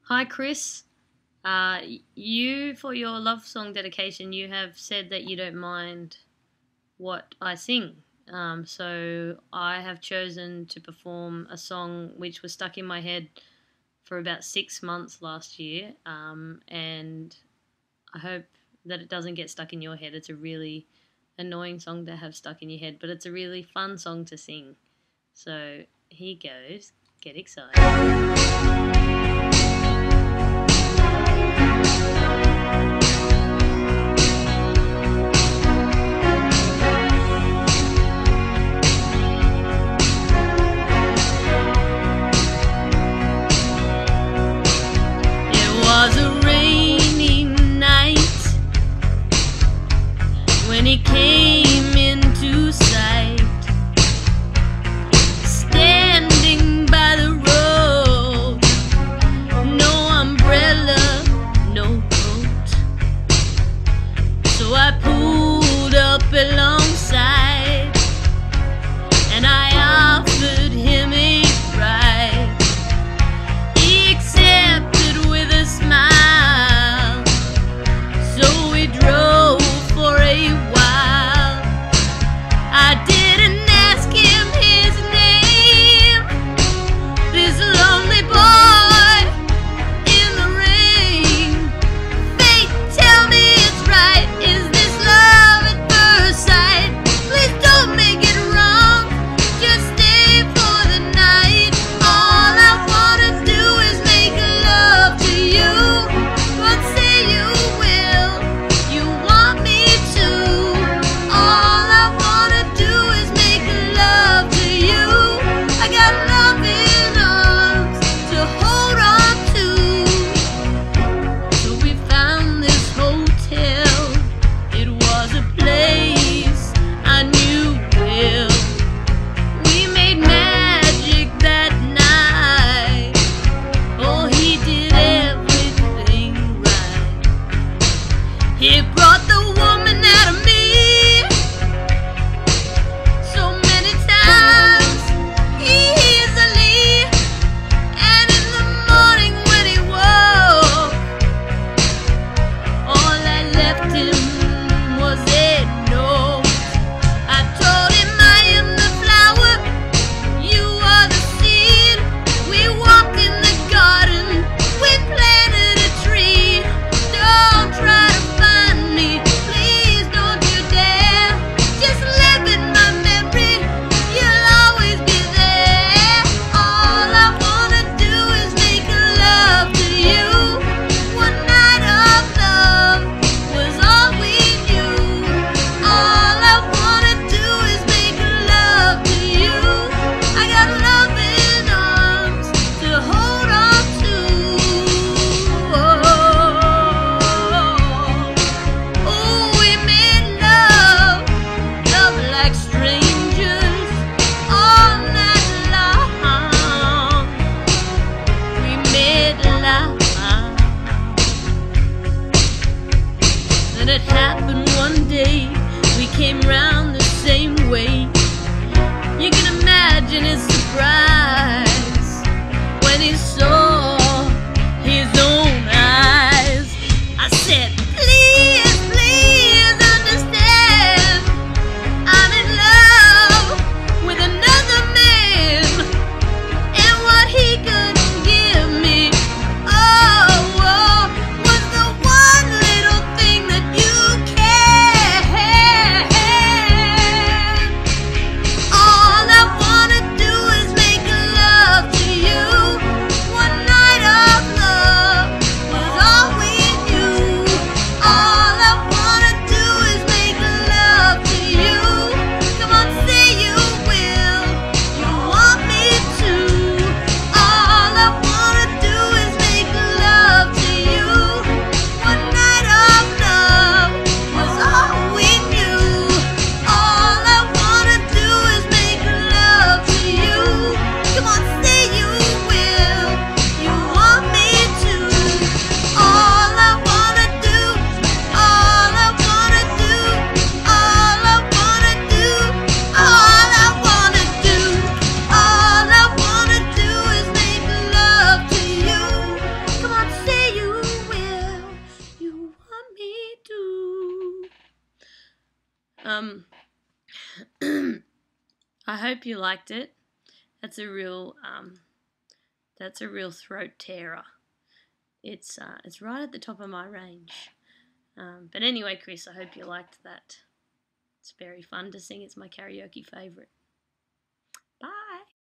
Hi, Chris. You, for your love song dedication, you have said that you don't mind what I sing. So I have chosen to perform a song which was stuck in my head for about 6 months last year, and I hope that it doesn't get stuck in your head. It's a really annoying song to have stuck in your head, but it's a really fun song to sing. So here goes. Get excited. It was a rainy night when he came into sight, standing by the road Um, I hope you liked it. That's a real throat tearer. It's right at the top of my range. But anyway, Chris, I hope you liked that. It's very fun to sing. It's my karaoke favourite.